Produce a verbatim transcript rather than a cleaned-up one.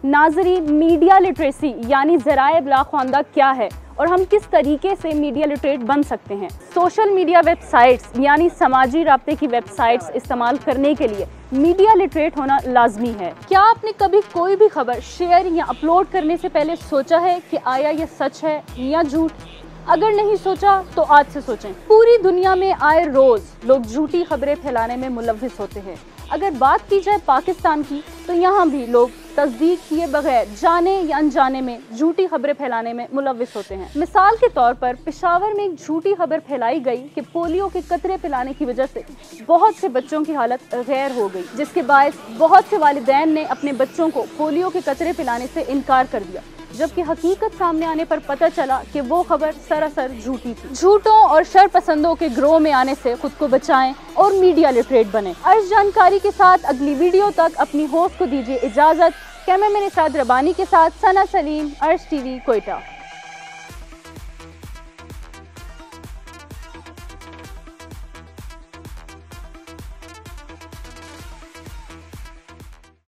नाज़रीन, media literacy यानी ज़राए इब्लाग ख़्वानदा क्या है और हम किस तरीके से मीडिया लिटरेट बन सकते हैं। सोशल मीडिया वेबसाइट्स यानी समाजी राब्ते की वेबसाइट्स इस्तेमाल करने के लिए मीडिया लिटरेट होना लाजमी है। क्या आपने कभी कोई भी खबर शेयर या अपलोड करने से पहले सोचा है कि आया ये सच है या झूठ? अगर नहीं सोचा तो आज से सोचें। पूरी दुनिया में आए रोज़ लोग झूठी खबरें फैलाने में मुलव्विस होते हैं। अगर बात की जाए पाकिस्तान की, तो यहाँ भी लोग तस्दीक किए बगैर जाने या अनजाने में झूठी खबरें फैलाने में मुलव्विस होते हैं। मिसाल के तौर पर पेशावर में एक झूठी खबर फैलाई गई कि पोलियो के कतरे पिलाने की वजह से बहुत से बच्चों की हालत गैर हो गई, जिसके बायस बहुत से वालिदैन ने अपने बच्चों को पोलियो के कतरे पिलाने से इनकार कर दिया, जबकि हकीकत सामने आने पर पता चला कि वो खबर सरासर झूठी थी। झूठों और शर पसंदों के ग्रोह में आने से खुद को बचाएं और मीडिया लिटरेट बने। अर्श जानकारी के साथ अगली वीडियो तक अपनी होस्ट को दीजिए इजाजत। कैमरामैन साद रबानी के साथ सना सलीम, अर्श टीवी, कोयटा।